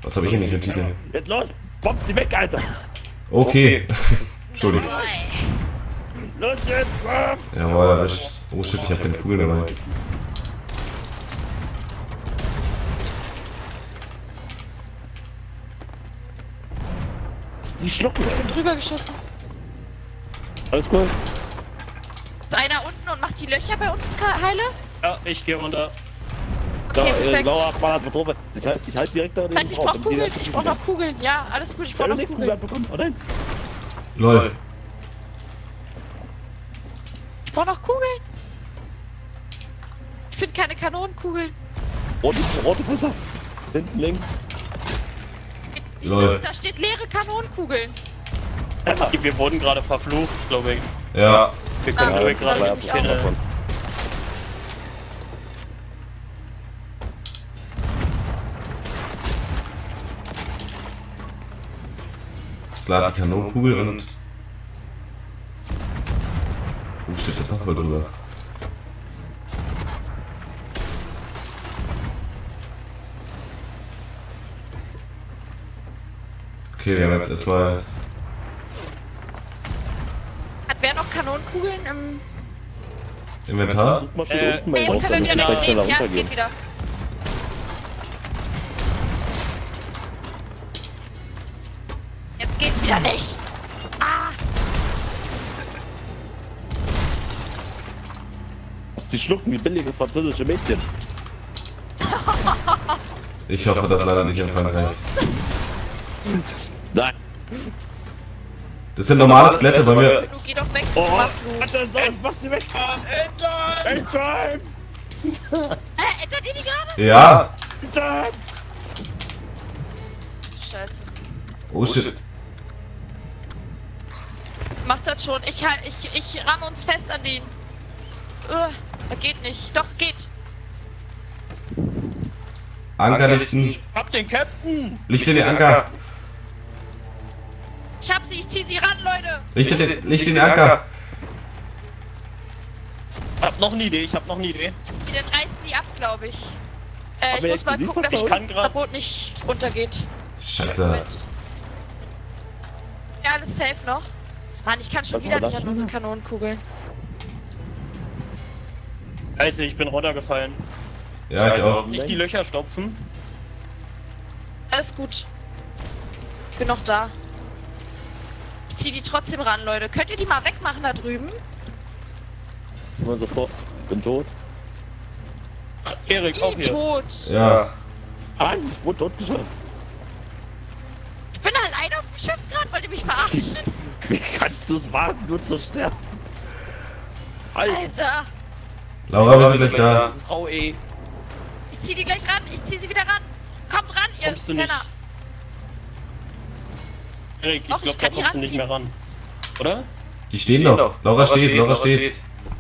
Was habe ich hier nicht für Titel? Jetzt los! Bomb die weg, Alter! Okay. Entschuldigung. Los jetzt! Bomb! Jawohl, erwischt. Oh shit, ich habe keine Kugeln dabei. Die schlucken! Ich bin drüber geschossen. Alles cool? Ist einer unten und macht die Löcher bei uns heile? Ja, ich gehe runter. Okay, perfekt. Laura, ballert mit drauf. Ich halt direkt da Heißt, ich brauch Kugeln, ich brauch noch Kugeln. Ja, alles gut, ich brauch noch Kugeln. Bekommen, oder? LOL. Ich brauch noch Kugeln. Ich finde keine Kanonenkugeln. Rote Fässer. Hinten links. LOL. Da steht leere Kanonenkugeln. Ja. Wir wurden gerade verflucht, glaube ich. Ja. Wir können Ah, gerade glaub ich auch. keine... Jetzt lad die Kanonenkugel und... Oh shit, der war voll drüber. Okay, wir haben jetzt erstmal... Hat wer noch Kanonenkugeln im... Inventar? Guck mal schön unten mal Ey, drauf, können wir damit wieder die schneller rechts nehmen? Ja, es runtergehen. geht wieder. Jetzt geht's wieder nicht. Ah! Die schlucken wie billige französische Mädchen. Ich hoffe, das leider nicht in Frankreich. Nein. Das sind normale Skelette, weil wir... Du geh doch weg, Oh, Maflu. was ist los? Mach sie weg! Endtime! Ändert ihr die gerade? Ja! Endtime! Scheiße. Oh shit. Macht das schon. Ich ramme uns fest an den. Geht nicht. Doch, geht. Anker lichten. Hab den Captain! Lichte den Anker. Ich hab sie, ich zieh sie ran, Leute. Lichte den Anker. Hab noch eine Idee, Dann reißen die ab, glaube ich. Aber Ich muss mal jetzt gucken, dass liefert das er uns? Boot nicht untergeht. Scheiße. Ja, alles safe noch. Mann, ich kann schon Was wieder war das nicht an schon? unsere Kanonenkugeln. Scheiße, ich bin runtergefallen. Ja, ich auch. Nicht die Löcher stopfen. Alles gut. Ich bin noch da. Ich zieh die trotzdem ran, Leute. Könnt ihr die mal wegmachen da drüben? Immer sofort. Bin tot. Erik, auch Ich hier. tot. Ja. Nein, ich wurde totgeschossen. Ich bin alleine auf dem Schiff gerade, wollt ihr mich verarschen? Wie kannst du es wagen, nur zu sterben? Alter. Laura, wir sind gleich da. Frau E. Ich zieh die gleich ran. Ich zieh sie wieder ran. Kommt ran, ihr Kommst du nicht? Penner. Erik, ich Doch, glaube, ich da kann die kommst du nicht ranziehen. mehr ran. Oder? Die stehen doch. Laura steht.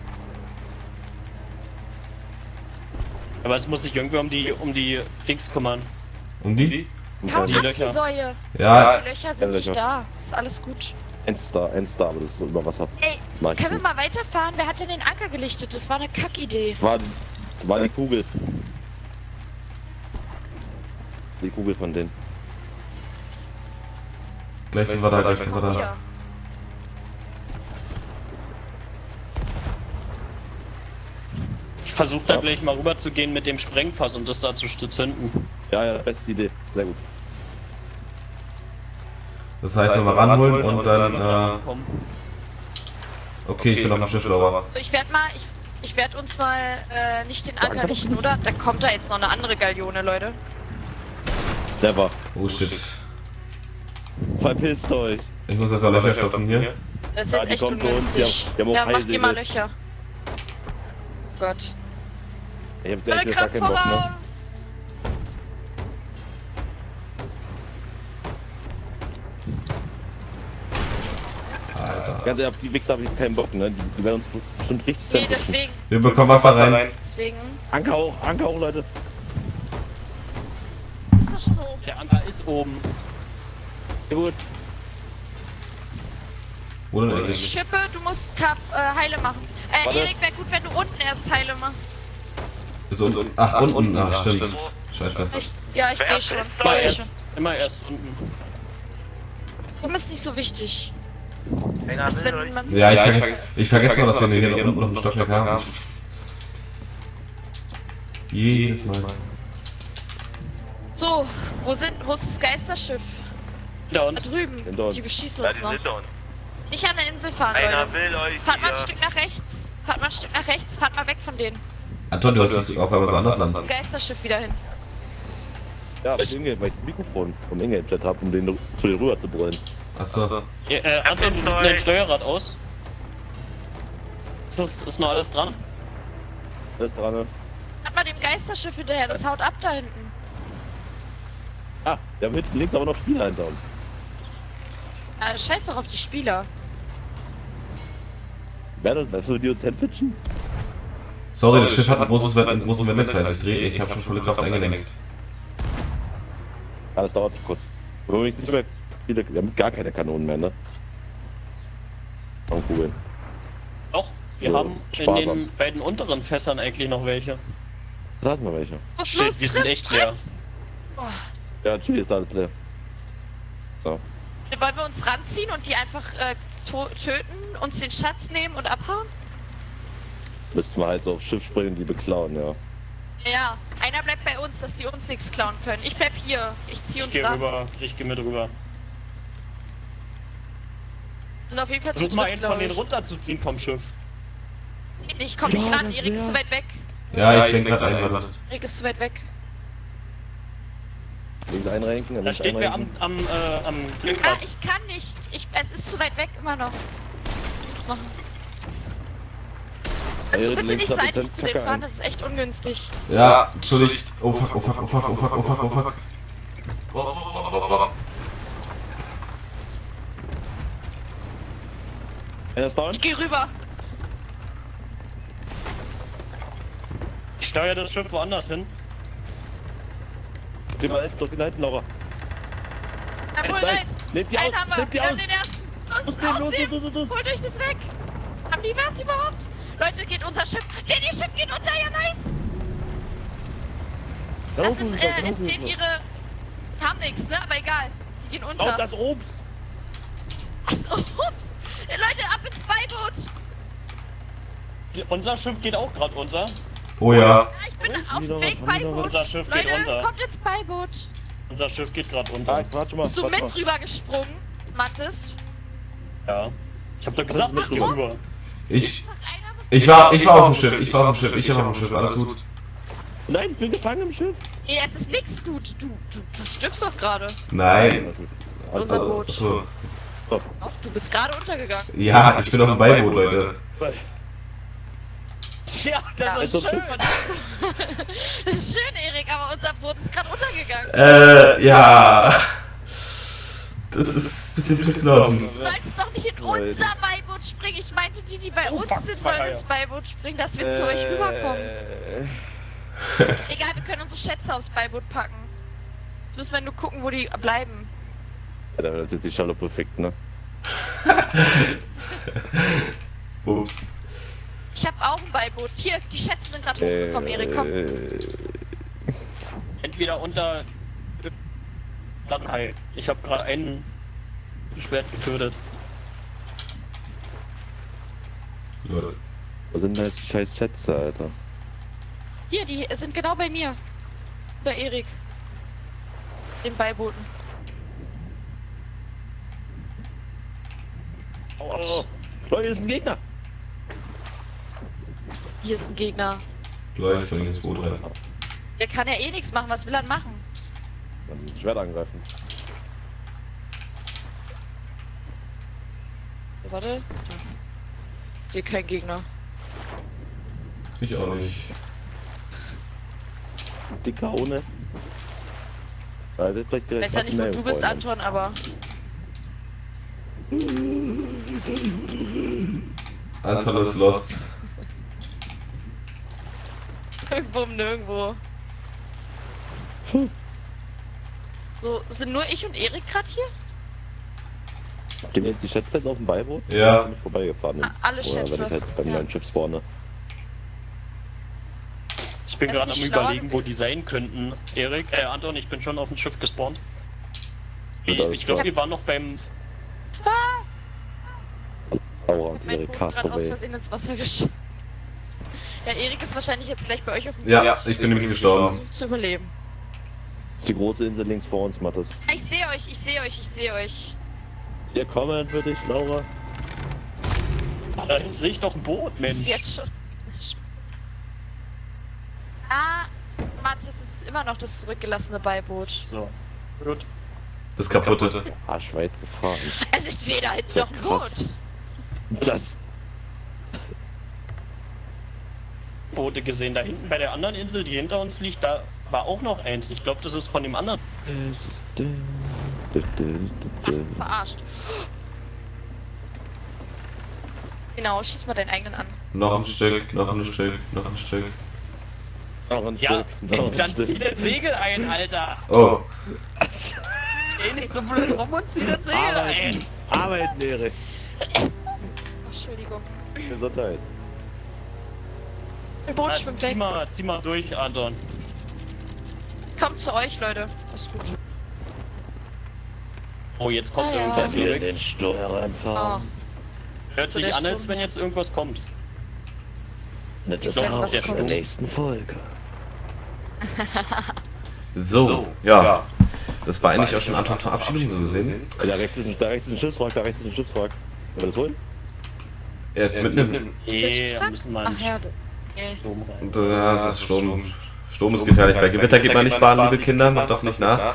Aber es muss sich irgendwie um die Dings kümmern. Um die? Hau Die ab, Löcher. die Säue. Ja. Die Löcher sind Ja, nicht Löcher. da. Ist alles gut. Endstar, aber das ist über Wasser. Ey, Mach ich können wir nicht. mal weiterfahren? Wer hat denn den Anker gelichtet? Das war eine Kackidee. War die Kugel. Die Kugel von denen. Gleich sind wir da. Ja. Ich versuche da gleich mal rüber zu gehen mit dem Sprengfass und das da zu zünden. Ja, beste Idee. Sehr gut. Das heißt, nochmal ranholen und dann, Komm. okay, ich bin auf dem Schiff, Laura. Ich werd uns mal nicht den Anker lichten, oder? Da kommt da jetzt noch eine andere Galeone, Leute. Never. Oh shit. Verpisst euch. Ich muss erstmal Löcher stopfen hier. Das ist Ja, jetzt die echt kommen für uns, ungünstig. die haben auch Ja, mach dir mal Heilsegel. Löcher. Oh Gott. Ich hab Alle echt gar Kraft keinen Bock, ne? voraus! Alter. Ganz ehrlich, auf die Wichser hab ich jetzt keinen Bock, ne? Die werden uns bestimmt richtig Nee, zerfischen. deswegen. Wir bekommen Wasser rein. Deswegen. Anker hoch, Leute. Ist doch schon hoch. Der Anker ist oben. Sehr gut. Wo denn eigentlich? Schippe, du musst Heile machen. Warte. Erik, wäre gut, wenn du unten erst Heile machst. Ist unten. Ach, unten. Ach, stimmt. Scheiße. Ich geh schon. Mal Ich geh schon. Immer erst unten. Warum ist nicht so wichtig? Einer Das, will wenn euch. man Ja, ich vergesse mal, dass wir hier unten noch ein Stockwerk haben. Jedes Mal. So, wo ist das Geisterschiff? Hinter Da uns. drüben. Hinter uns. Die beschießen Da uns die noch. sind hinter uns. Nicht an der Insel fahren, Einer Leute. will euch Fahrt mal ein hier. Stück nach rechts. Fahrt mal ein Stück nach rechts. Fahrt mal weg von denen. Anton, du hast dich auf einmal so anders an. Geisterschiff wieder hin. Ja, mit Ingame, weil ich das Mikrofon vom Ingame-Chat habe, um den zu dir rüber zu brüllen. Achso. Ja, Anton, du siehst dein Steuerrad aus. Ist noch alles dran? Alles dran, ne? Fahrt mal dem Geisterschiff hinterher. Das haut ab da hinten. Ah, wir haben hinten links aber noch Spieler hinter uns. Scheiß doch auf die Spieler. Weißt du, die uns sandwichen? Sorry, das Schiff hat einen großen Wendekreis. Ich habe schon volle Kraft eingelenkt. Ja, das dauert kurz. Übrigens nicht mehr viele, wir haben gar keine Kanonen mehr, ne? Und Kugeln. Doch, wir So, haben in sparsam. den beiden unteren Fässern eigentlich noch welche. Da sind noch welche. Was ist Shit, los? die sind echt leer. Boah. Ja, natürlich ist alles leer. So. Wollen wir uns ranziehen und die einfach töten, uns den Schatz nehmen und abhauen? Müssten wir halt so aufs Schiff springen und die beklauen, ja. Ja, einer bleibt bei uns, dass die uns nichts klauen können. Ich bleib hier. Ich zieh Ich uns geh ran. rüber, ich geh mit rüber. Sind auf jeden Fall zu Versuch mal dritt, einen von glaube denen ich. runterzuziehen vom Schiff. Ich komm nicht Ja, ran, das Erik ist zu wär's. weit weg. Ja, ich lenk grad ein, warte. Erik ist zu weit weg. Links einrenken, Da links steht wer am Ah, Blinkrad. ich kann nicht. Es ist zu weit weg immer noch. Was machen? Kannst du bitte nicht seitlich zu denen fahren? Das ist echt ungünstig. Ja, entschuldigt. Oh fuck, oh fuck, oh fuck, oh fuck, oh fuck, oh fuck. Oh. Einer ist down? Ich geh rüber. Ich steuere das Schiff woanders hin. Durch den alten Laura. Jawohl, Nice, nice. nice. Nehmt die Einen aus, haben wir. nehmt die Wir haben aus. den ersten. Los, nehmen, los. Holt euch das weg. Haben die was überhaupt? Leute, geht unser Schiff. Ihr Schiff geht unter, ja nice. Das sind, denen ihre... Haben nix, ne? Aber egal. Die gehen unter. Oh, das Obst! Achso, ups. Leute, ab ins Beiboot. Unser Schiff geht auch gerade unter. Oh ja. Ja, ich bin auf dem Weg Beiboot. Unser Schiff geht Leute, unter. kommt ins Beiboot. Unser Schiff geht gerade Ah, unter. warte mal. Bist du warte mit rüber gesprungen, Mathis? Ja. Ich hab doch gesagt, ist ich geh mit rüber. Ich Sag, einer muss ich war auf dem Schiff, ich war auf dem Schiff, alles gut. mal. Nein, ich bin gefangen im Schiff. Ey, es ist nix gut. Du stirbst doch gerade. Nein. Unser Boot. Achso. Doch, du bist gerade untergegangen. Ja, ich bin auf dem Beiboot, Leute. Ja, das ist Also, schön. Das ist schön, Erik, aber unser Boot ist gerade untergegangen. Ja. Das ist ein bisschen blöd gelaufen. Du sollst doch nicht in unser Beiboot springen. Ich meinte, die bei Oh, uns fuck, sind, zwei sollen Eier. ins Beiboot springen, dass wir zu euch rüberkommen. Egal, wir können unsere Schätze aufs Beiboot packen. Jetzt müssen wir nur gucken, wo die bleiben. Ja, da ist jetzt die Schaluppe fickt, ne? Ups. Ich habe auch ein Beiboot. Hier, die Schätze sind gerade hochgekommen, Erik, komm. Entweder unter... Dann halt. Ich hab gerade einen Schwert getötet. Leute. Wo sind denn jetzt die scheiß Schätze, Alter? Hier, die sind genau bei mir. Bei Erik. Den Beibooten. Oh, Leute, hier ist ein Gegner! Hier ist ein Gegner. Leute, ich kann nicht ins Boot rein. Der kann ja eh nichts machen. Was will er machen? Ein Schwert angreifen. So, warte. Ich sehe keinen Gegner. Ich auch nicht. Dicker ohne. Ja, das vielleicht Ich direkt weiß ja nicht, wo du bist, Freunde. Anton, aber... Anton ist lost. Irgendwo um nirgendwo. So, sind nur ich und Erik gerade hier? Gehen jetzt die Schätze jetzt auf dem Beiboot? Ja. Ich bin vorbeigefahren. Alle Oder Schätze. wenn ich halt beim Ja. neuen Schiff spawne. Ich bin Das gerade ist am nicht schlau überlegen, wo gewesen. die sein könnten. Anton, ich bin schon auf dem Schiff gespawnt. Ich glaube, wir waren noch beim... Laura und Mein ihre Boot gerade aus Castaway. Versehen ins Wasser geschossen. Ja, Erik ist wahrscheinlich jetzt gleich bei euch auf dem Ja, ich bin nämlich gestorben. Versucht zu überleben. Das ist die große Insel links vor uns, Mattes. Ich sehe euch, ich sehe euch, ich sehe euch. Wir kommen für dich, Laura. Da sehe ich doch ein Boot, Das ist Mensch. jetzt schon. Ah, Mats, es ist immer noch das zurückgelassene Beiboot. So, gut. Das kaputte. Arschweit gefahren. Also ich sehe da jetzt Ja, doch ein krass. Boot. Das. Boote gesehen. Da hinten bei der anderen Insel, die hinter uns liegt, da war auch noch eins. Ich glaube, das ist von dem anderen. Ach, verarscht. Genau, schieß mal deinen eigenen an. Noch ein Stück, noch ein Stück, noch ein Stück. Noch ein Ja, Stück. Noch ein dann Stück. zieh das Segel ein, Alter. Oh, Steh nicht so blöd rum und zieh das Segel ein. Arbeiten, Erik. Entschuldigung. Gesundheit. Mein Boot schwimmt weg. Zieh mal durch, Anton. Kommt zu euch, Leute. Ist gut. Oh, jetzt kommt Ah, ja. irgendwer Wenn wir in weg. den Sturm Oh. reinfahren. Hört zu sich der an, als Stunde. wenn jetzt irgendwas kommt. Das ist Wenn auch was in der kommt. nächsten Folge. so, ja. Das war eigentlich auch schon Antons Verabschiedung so gesehen. Da rechts ist ein Schiffswrack, da rechts ist ein Schiffswrack. Wollen wir das holen? Jetzt mitnehmen. Da müssen wir Ach nicht ja, Sturm rein. Das ist Sturm. Sturm ist gefährlich. Bei Gewitter geht man nicht baden, liebe Kinder. Macht das nicht nach.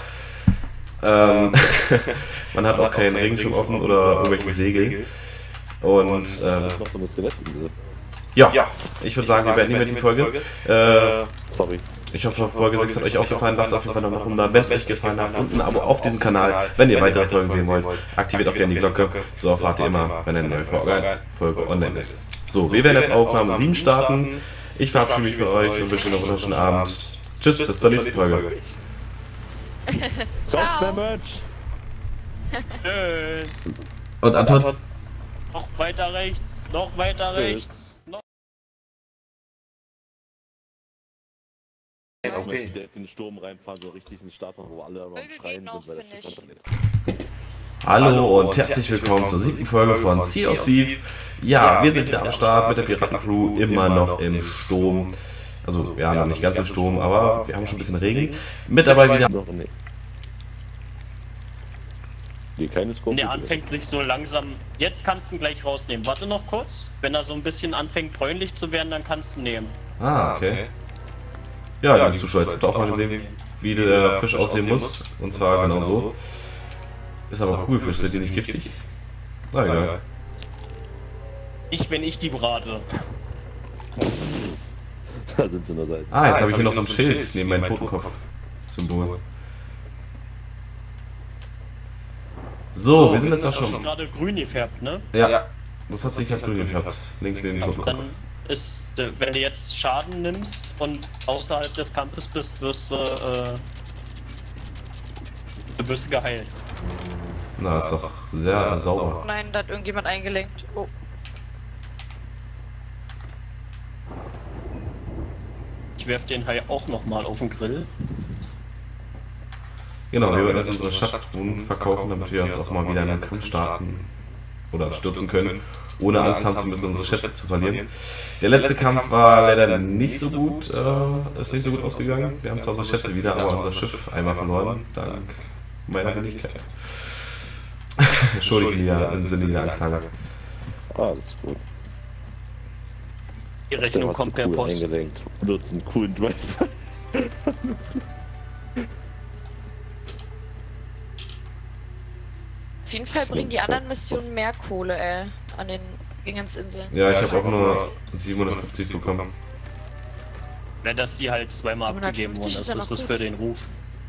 Man hat auch keinen Regenschirm offen oder irgendwelche Segel. Und Noch so eine Skelettinsel. ja, ich würde sagen, wir beenden hiermit die Folge. Sorry. Ich hoffe, Folge 6 hat euch auch gefallen. Lasst auf jeden Fall noch einen Daumen da, wenn es euch gefallen hat. Und ein Abo auf diesem Kanal, wenn ihr weitere Folgen sehen wollt. Aktiviert auch gerne die Glocke. So erfahrt ihr immer, wenn eine neue Folge online ist. So, wir werden jetzt Aufnahme 7 starten. Ich verabschiede mich von euch und wünsche noch einen wunderschönen Abend. Tschüss, bis zur nächsten Folge. Software-Merch! Tschüss. Und Anton? Noch weiter rechts. Noch weiter rechts. Noch Auch mal den Sturm reinfahren, so richtig in den Start machen, wo alle am Folge Schreien geht noch, sind, weil das finde Schiff ich. runtergeht. Hallo und herzlich willkommen zur 7. Folge von Sea of Thieves. Ja, wir sind wieder am Start mit der Piratencrew, immer noch im Sturm. Also, ja, noch nicht ganz im Sturm, aber wir haben schon ein bisschen Regen. Mit dabei wieder... Noch nee. Nee, keine Scope. Der anfängt sich so langsam. Jetzt kannst du ihn gleich rausnehmen. Warte noch kurz. Wenn er so ein bisschen anfängt bräunlich zu werden, dann kannst du ihn nehmen. Ah, okay. Ja, liebe Zuschauer, jetzt habt ihr auch mal gesehen, wie der Fisch aussehen muss. Und zwar genau so. Ist aber Kugelfisch, sind die nicht giftig? Na egal. Ich, wenn ich die brate. Da sind sie nur Seiten. Ah, jetzt habe ich hier noch so ein Schild neben meinem Totenkopf-Symbol. So, wir sind jetzt auch Das ist schon... gerade grün gefärbt, ne? Ja, das hat sich halt grün gefärbt. Links neben dem Dann Totenkopf. ist, wenn du jetzt Schaden nimmst und außerhalb des Kampfes bist, wirst du geheilt. Na, ist doch sehr sauber. Nein, da hat irgendjemand eingelenkt. Oh. Ich werf den Hai auch nochmal auf den Grill. Genau, wir werden jetzt unsere Schatztruhen verkaufen, damit wir uns auch mal wieder in einen Kampf starten oder stürzen können, ohne Angst haben zu müssen, unsere Schätze zu verlieren. Der letzte Kampf war leider nicht so gut, ist nicht so gut ausgegangen. Wir haben zwar unsere Schätze wieder, aber unser Schiff einmal verloren, dank meiner Wenigkeit. Entschuldigung im Sinne der Anklage. Ah, das ist gut. Die Rechnung hast kommt du per cool Post. eingelenkt. Nutzt einen coolen Drive. Auf jeden Fall bringen die anderen Missionen mehr Kohle, an den Dingensinseln. Ja, ich habe auch nur 750 bekommen. Wenn das die halt zweimal 750 abgegeben worden ist ist, ja noch ist das gut. für den Ruf.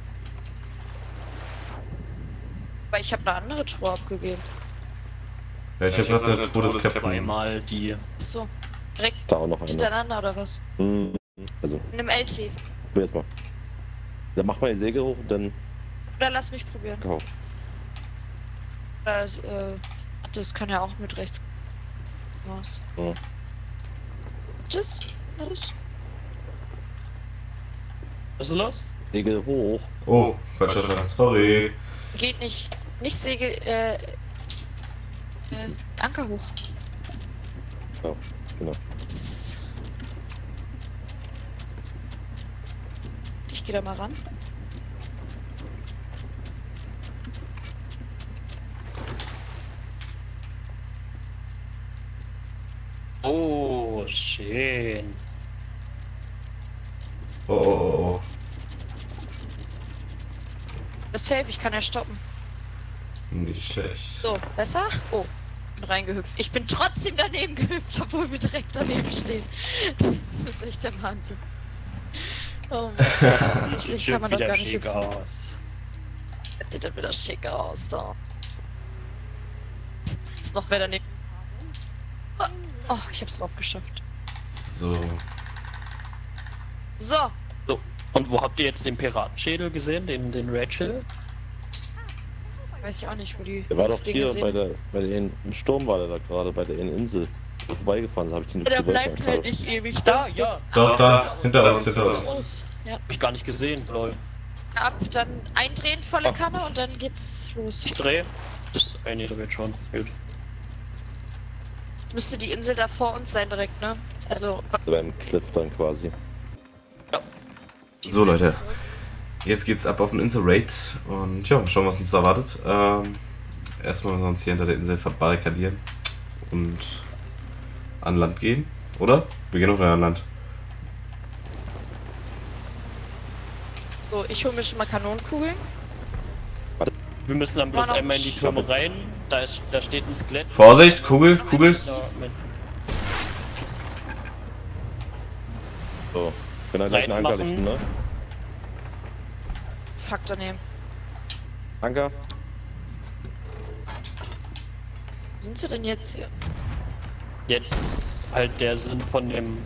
Aber ich habe eine andere Truhe abgegeben. Ja, ich habe gerade eine Truhe des Captain. Zweimal die. Achso. Direkt Da auch noch einer. hintereinander oder was? Also, In einem LT. probier jetzt mal. Dann mach mal die Segel hoch und dann Oder lass mich probieren. go. Das kann ja auch mit rechts. Was? Ja. Tschüss. Alles. Was ist los? Segel hoch. Oh, falscher Stand. Sorry. Geht nicht. Nicht Segel, Anker hoch. Ja, genau. Ich geh da mal ran. Oh, schön. Oh, oh, oh, oh. Das ist safe, ich kann ja stoppen. Nicht schlecht. So, besser? Oh, bin reingehüpft. Ich bin trotzdem daneben gehüpft, obwohl wir direkt daneben stehen. Das ist echt der Wahnsinn. Oh Mann, offensichtlich kann man doch gar nicht schick hüpfen. aus. Jetzt sieht das wieder schick aus, so. Ist noch wer daneben. Oh, ich hab's drauf geschafft. So. So, So, und wo habt ihr jetzt den Piratenschädel gesehen, den Rachel? weiß ich auch nicht, wo die Der war doch Ding hier gesehen. im Sturm war der da gerade, bei der Insel. Vorbeigefahren, habe ich den Der nicht bleibt halt nicht ewig Da, ja. Doch, da, hinter uns, hinter uns. Los. Ja. Hab ich gar nicht gesehen, lol. Ab, dann eindrehen, volle Kanne und dann geht's los. Ich drehe. Das eine wird schon. Gut. Jetzt müsste die Insel da vor uns sein direkt, ne? Also, Beim Cliff dann quasi. So, Leute. Jetzt geht's ab auf den Insel-Raid und ja, schauen, was uns da erwartet. Erstmal müssen wir uns hier hinter der Insel verbarrikadieren und an Land gehen, oder? Wir gehen auch an Land. so, ich hole mir schon mal Kanonenkugeln. Wir müssen dann bloß Mann, einmal in die Türme rein. Da steht ein Skelett. Vorsicht, Kugel, Kugel. Da, Moment. So, ich bin dann gleich einen Anker Reinmachen. richten, ne? Fuck daneben. Anker? Wo sind sie denn jetzt hier? Jetzt halt der Sinn von dem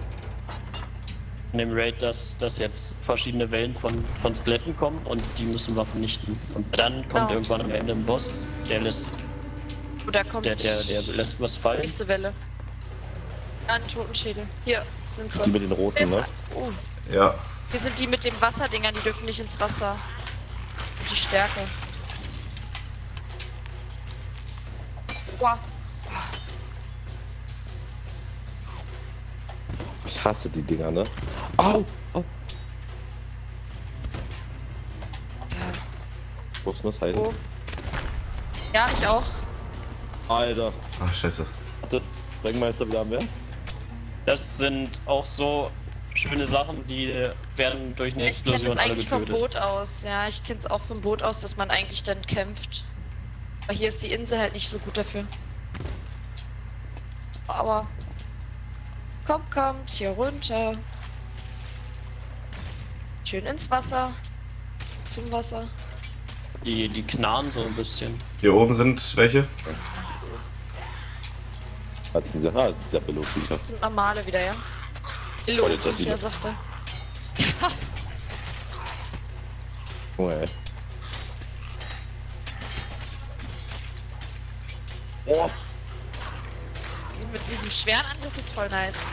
Raid, dass jetzt verschiedene Wellen von Skeletten kommen und die müssen wir vernichten. Und dann kommt Genau. irgendwann am Ende ein Boss, der lässt Oh, da kommt der lässt was fallen. nächste Welle. Ein Totenschädel. Hier sind sie. Die mit den roten, ne? Oh, Ja. hier sind die mit den Wasserdingern, die dürfen nicht ins Wasser. Die Stärke. Wow. Ich hasse die Dinger, ne? Au! Au! Wo ist das Heide? Oh. Ja, ich auch. Alter! Ach, scheiße. Warte, Sprengmeister wieder am Werk? Das sind auch so schöne Sachen, die werden durch eine Ich kenne Explosion das alle eigentlich vom getötet. Boot aus. Ja, ich kenne es auch vom Boot aus, dass man eigentlich dann kämpft. Aber hier ist die Insel halt nicht so gut dafür. Aber kommt hier runter. Schön ins Wasser. Zum Wasser. Die knarren so ein bisschen. Hier oben sind welche. Hat sie gesagt, dieser Billo-Viecher. Das sind normale wieder, ja? jetzt das Illo, wieder. sagt er. Junge, ey. Oh! Das mit diesem schweren Angriff ist voll nice.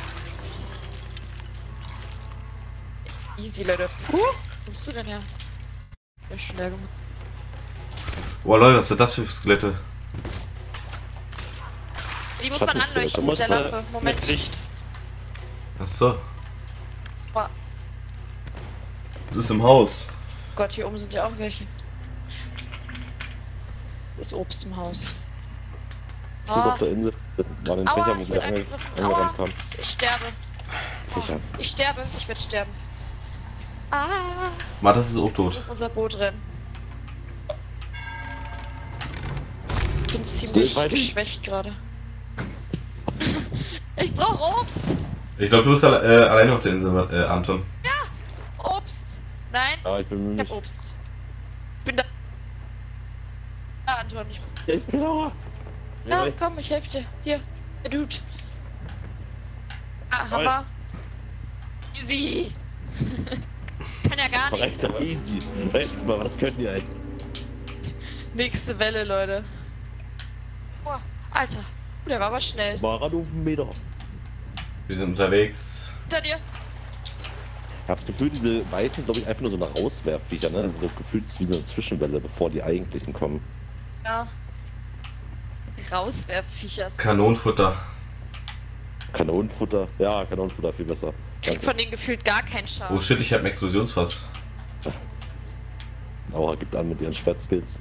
Easy, Leute. Wo kommst du denn her? Ja, schnell gemacht. Boah, Leute, was sind das für Skelette? Die muss man Schattenskelette. anleuchten mit der Lampe. Mit Moment. Licht. Ach so. Boah. Das ist im Haus. Gott, hier oben sind ja auch welche. Das ist Obst im Haus. Das ist auf der Insel. Das war den Aua, Fächer, wo ich wir bin angegriffen. angerannt haben. Ich sterbe. Fächer. Ich sterbe. Ich werde sterben. Ah, Mathis ist auch tot. unser Boot rennen. Ich bin ziemlich weiter? geschwächt gerade. Ich brauche Obst. Ich glaube, du bist alleine auf der Insel, Anton. Obst. Nein, Ja, ich bin ich müde. hab Obst. Ich bin da. Ah, Anton, ich. Ich bin Laura! Ja, komm, ich helfe dir. Hier, der Dude. Ah, Hammer. Easy. Kann ja gar Verreckt nichts. aber easy. Echt mal, was könnt ihr eigentlich? Nächste Welle, Leute. Boah, Alter. Der war aber schnell. Mal ran auf den Meter. Wir sind unterwegs. Hinter dir. Ich hab das Gefühl, diese weißen sind, glaube ich, einfach nur so eine Rauswerfviecher, ne? Also so gefühlt wie so eine Zwischenwelle, bevor die eigentlichen kommen. Ja. Rauswerfviecher. Kanonenfutter. Kanonenfutter. Ja, Kanonenfutter, viel besser. Krieg von denen gefühlt gar keinen Schaden. Oh shit, ich hab ein Explosionsfass. Aua, gibt an mit ihren Schwertskills.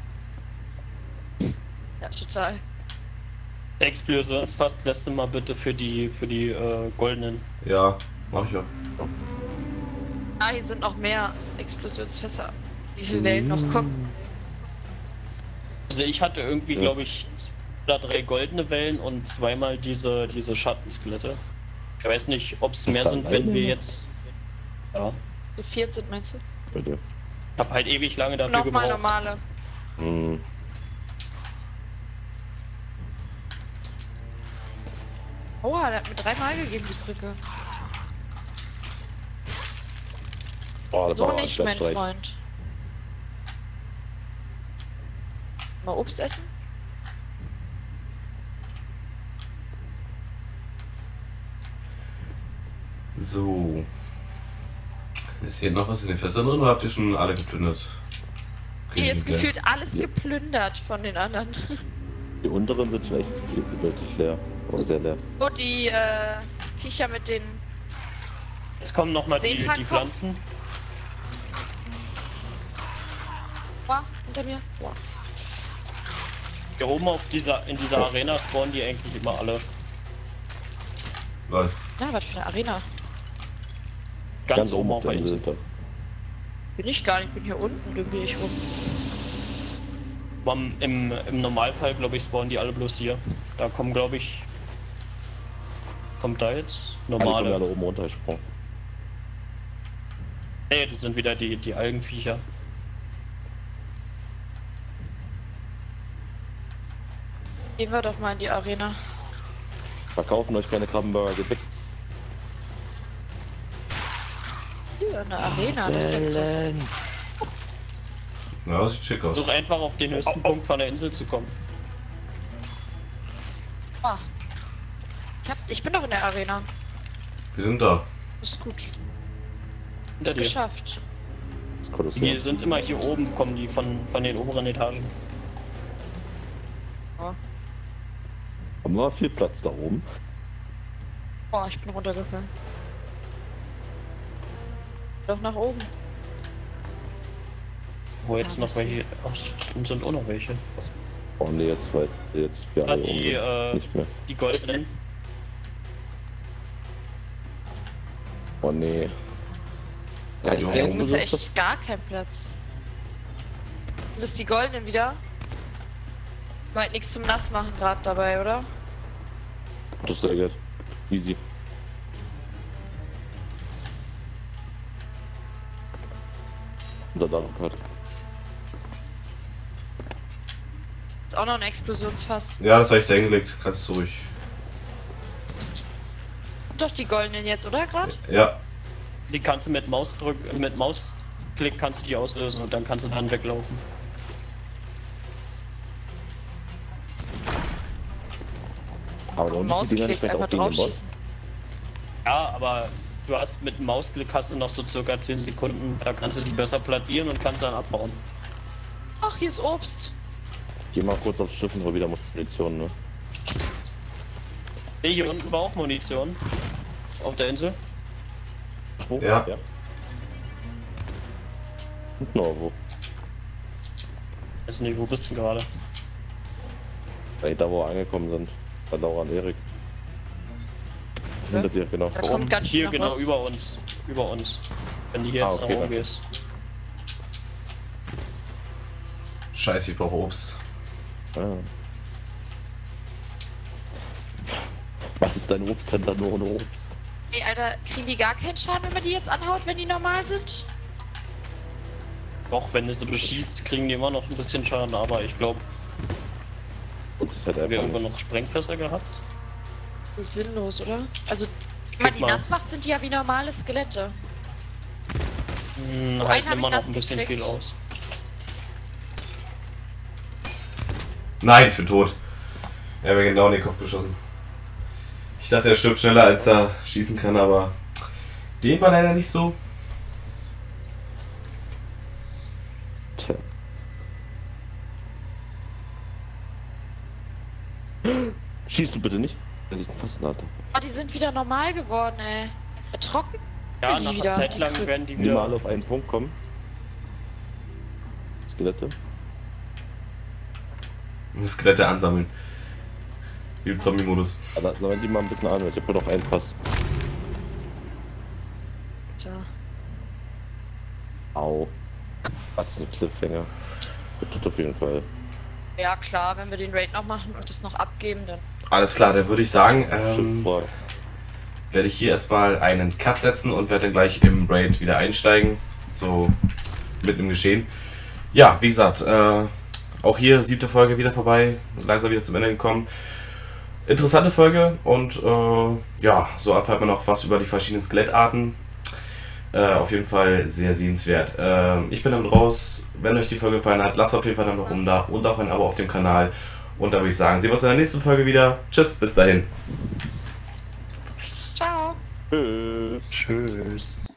Ja, total. Explosionsfass lässt du mal bitte für die goldenen. Ja, mach ich ja. Ah, hier sind noch mehr Explosionsfässer. Wie viele Wellen noch kommen? Also ich hatte irgendwie, glaube ich, 2 oder 3 goldene Wellen und zweimal diese Schattenskelette. Ich weiß nicht, ob es mehr da sind, wenn wir eine? jetzt... Ja. So 14, meinst du? Bitte. Ich hab halt ewig lange dafür Nochmal gebraucht. normale. Hm. Oha, der hat mir 3-mal gegeben, die Brücke. Oh, das So war ein nicht, mein Schwertstreich. Freund. Mal Obst essen? So. Ist hier noch was in den Fässern drin oder habt ihr schon alle geplündert? Okay, Hier die ist sind leer. gefühlt alles geplündert von den anderen. Die unteren sind schon echt deutlich leer. Oder sehr leer. Oh, die Viecher mit den... Jetzt kommen nochmal die Seetag kommt. Pflanzen. Boah, hinter mir. Boah. Hier oben in dieser Arena spawnen die eigentlich immer alle. Lol. Na, was für eine Arena. Ganz oben auf der der Insel. Insel. Bin ich gar nicht, bin hier unten, dümpel ich rum. Im Normalfall, glaube ich, spawnen die alle bloß hier. Da kommen, glaube ich... Kommt da jetzt? Alle kommen alle Normale. oben runtergesprungen. Nee, das sind wieder die Algenviecher. Gehen wir doch mal in die Arena. Verkaufen euch keine Krabbenburger, geht weg. Hier, eine Arena, das ist ja krass. Ja, das sieht schick aus. Versuch einfach auf den höchsten Punkt von der Insel zu kommen. Ah. Ich bin doch in der Arena. Wir sind da. Ist gut. Hinter Ist dir. geschafft. Das Kolosseum. Die sind immer hier oben, kommen die von den oberen Etagen. Haben wir viel Platz da oben? Boah, ich bin runtergefallen. Doch nach oben. Wo jetzt Ja, noch das- welche... Ach, sind auch noch welche. Oh ne, jetzt, weil jetzt wir Ah, alle die, oben sind. Nicht mehr. Die goldenen. Oh ne. Ja, Jo. Hier oben ist ja echt gar kein Platz. Sind das die goldenen wieder? Meint nichts zum Nassmachen gerade dabei, oder? Das ist geht. Easy. Unser Darmkart. Ist auch noch ein Explosionsfass. Ja, das habe ich da hingelegt. Kannst du ruhig. Doch die goldenen jetzt, oder gerade? Ja. Die kannst du mit Mausklick kannst du die auslösen und dann kannst du dann weglaufen. Aber da unten die Dinger Mausklick später einfach auch gegen den Boss. draufschießen. Ja, aber du hast mit dem Mausklick hast du noch so circa 10 Sekunden, da kannst du die besser platzieren und kannst dann abbauen. Ach, hier ist Obst. Geh mal kurz aufs Schiff und hol wieder Munition, ne? Hey, hier unten war auch Munition. Auf der Insel. Wo? Ja. Und noch wo? Weiß nicht, wo bist du gerade? Da wo wir angekommen sind. Bei Laura und Erik. Hinter dir, genau. Da kommt ganz schön Hier noch genau was. über uns. Über uns. Wenn du hier jetzt okay, nach oben dann. gehst. Scheiße, ich brauche Obst. Ah. Was ist dein Obstcenter nur ohne Obst? Ey, Alter, kriegen die gar keinen Schaden, wenn man die jetzt anhaut, wenn die normal sind? Doch, wenn du sie beschießt, kriegen die immer noch ein bisschen Schaden, aber ich glaube, Und es ist halt haben wir einfach irgendwo nicht. noch Sprengfässer gehabt. Ist sinnlos, oder? Also, wenn man die mal. nass macht, sind die ja wie normale Skelette. Hm, So, halten einen hab immer ich noch nass ein bisschen gekriegt. viel aus. Nein, ich bin tot. Er hat mir genau in den Kopf geschossen. Ich dachte, er stirbt schneller, als er schießen kann, aber dem war leider nicht so. Schießt du bitte nicht? Da liegt fast ein Alter. Oh, die sind wieder normal geworden, ey. Trocken? Ja, die nach einer wieder, Zeit die lang Krücken. werden die Die mal wieder. auf einen Punkt kommen. Skelette. Skelette ansammeln. Wie im Zombie-Modus. Aber sammeln die mal ein bisschen an, weil ich habe noch ein Fass. Tja. Au. Was ist ein Cliffhanger? Das tut auf jeden Fall. Ja klar, wenn wir den Raid noch machen und es noch abgeben, dann. Alles klar, dann würde ich sagen, Stimmt, vor. werde ich hier erstmal einen Cut setzen und werde dann gleich im Raid wieder einsteigen. So mitten im Geschehen. Ja, wie gesagt, auch hier 7. Folge wieder vorbei. Langsam wieder zum Ende gekommen. Interessante Folge und ja, so erfährt man noch was über die verschiedenen Skelettarten. Auf jeden Fall sehr sehenswert. Ich bin damit raus. Wenn euch die Folge gefallen hat, lasst auf jeden Fall dann noch da und auch ein Abo auf dem Kanal. Und da würde ich sagen, sehen wir uns in der nächsten Folge wieder. Tschüss, bis dahin. Ciao. Tschüss. Tschüss.